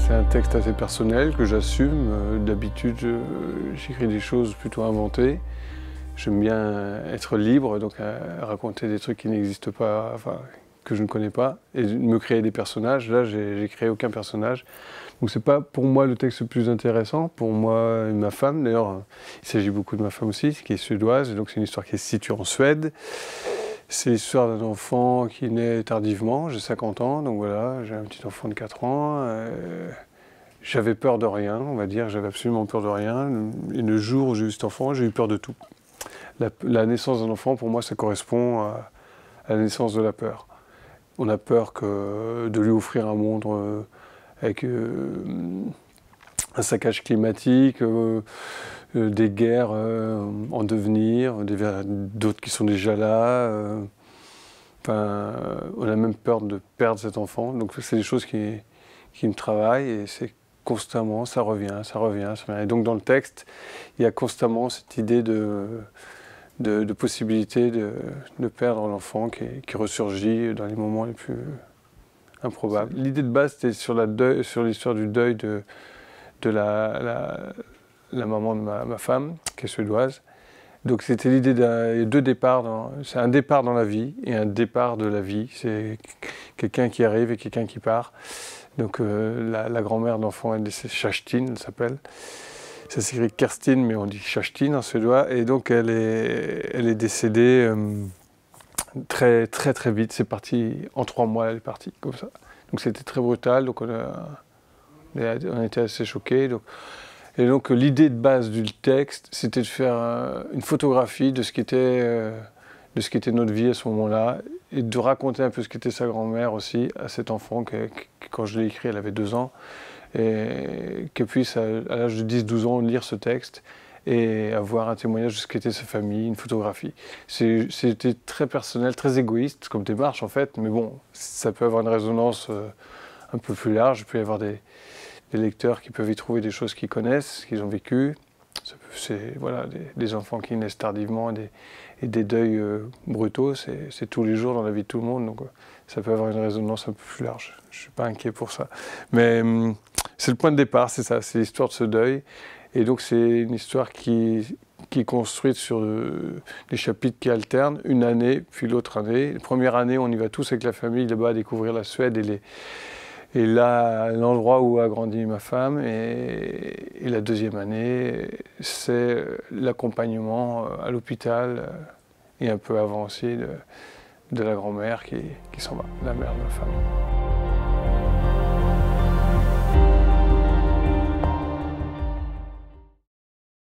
C'est un texte assez personnel que j'assume. D'habitude, j'écris des choses plutôt inventées. J'aime bien être libre, donc raconter des trucs qui n'existent pas, enfin, que je ne connais pas, et me créer des personnages. Là, j'ai créé aucun personnage. Donc c'est pas pour moi le texte le plus intéressant, pour moi et ma femme. D'ailleurs, il s'agit beaucoup de ma femme aussi, qui est suédoise, donc c'est une histoire qui est située en Suède. C'est l'histoire d'un enfant qui naît tardivement, j'ai 50 ans, donc voilà, j'ai un petit enfant de 4 ans. J'avais peur de rien, on va dire, j'avais absolument peur de rien. Et le jour où j'ai eu cet enfant, j'ai eu peur de tout. La naissance d'un enfant, pour moi, ça correspond à la naissance de la peur. On a peur de lui offrir un monde avec un saccage climatique, des guerres en devenir, d'autres qui sont déjà là. On a même peur de perdre cet enfant. Donc c'est des choses qui me travaillent et c'est constamment, ça revient, ça revient, ça revient. Et donc dans le texte, il y a constamment cette idée de possibilité de perdre l'enfant qui ressurgit dans les moments les plus improbables. L'idée de base, c'était sur l'histoire du deuil de la maman de ma femme, qui est suédoise. Donc c'était l'idée il y a deux départs. C'est un départ dans la vie et un départ de la vie. C'est quelqu'un qui arrive et quelqu'un qui part. Donc la grand-mère de l'enfant, c'est Kerstin, elle s'appelle. Ça s'écrit Kerstin, mais on dit Kerstin en suédois. Et donc elle est décédée très très très vite. C'est parti, en 3 mois elle est partie, comme ça. Donc c'était très brutal, donc on était assez choqués. Et donc l'idée de base du texte, c'était de faire une photographie de ce qu'était notre vie à ce moment-là, et de raconter un peu ce qu'était sa grand-mère aussi à cet enfant, quand je l'ai écrit, elle avait 2 ans, et qu'elle puisse, à l'âge de 10-12 ans, lire ce texte et avoir un témoignage de ce qu'était sa famille, une photographie. C'était très personnel, très égoïste comme démarche en fait, mais bon, ça peut avoir une résonance un peu plus large. Il peut y avoir des lecteurs qui peuvent y trouver des choses qu'ils connaissent, qu'ils ont vécues. C'est voilà, des enfants qui naissent tardivement et des deuils brutaux, c'est tous les jours dans la vie de tout le monde, donc ça peut avoir une résonance un peu plus large. Je ne suis pas inquiet pour ça. Mais c'est le point de départ, c'est ça, c'est l'histoire de ce deuil. Et donc c'est une histoire qui est construite sur des chapitres qui alternent, une année puis l'autre année. La première année, on y va tous avec la famille là-bas à découvrir la Suède et là, l'endroit où a grandi ma femme, et la deuxième année, c'est l'accompagnement à l'hôpital, et un peu avant aussi de la grand-mère qui s'en va, la mère de ma femme.